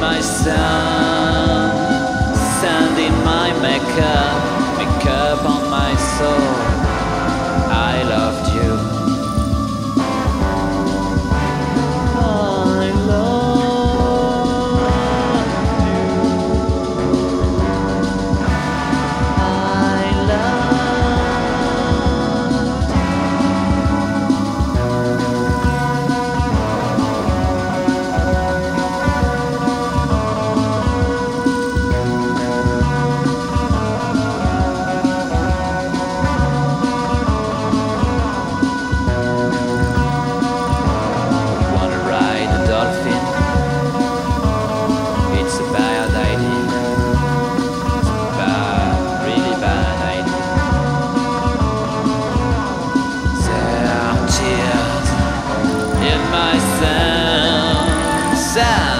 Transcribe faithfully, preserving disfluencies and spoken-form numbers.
my sun, sand in my makeup, makeup on my soul. I loved you. I loved you. I loved Wanna ride a dolphin? It's a bad idea. It's a bad, really bad idea. There are tears in my sand, sand.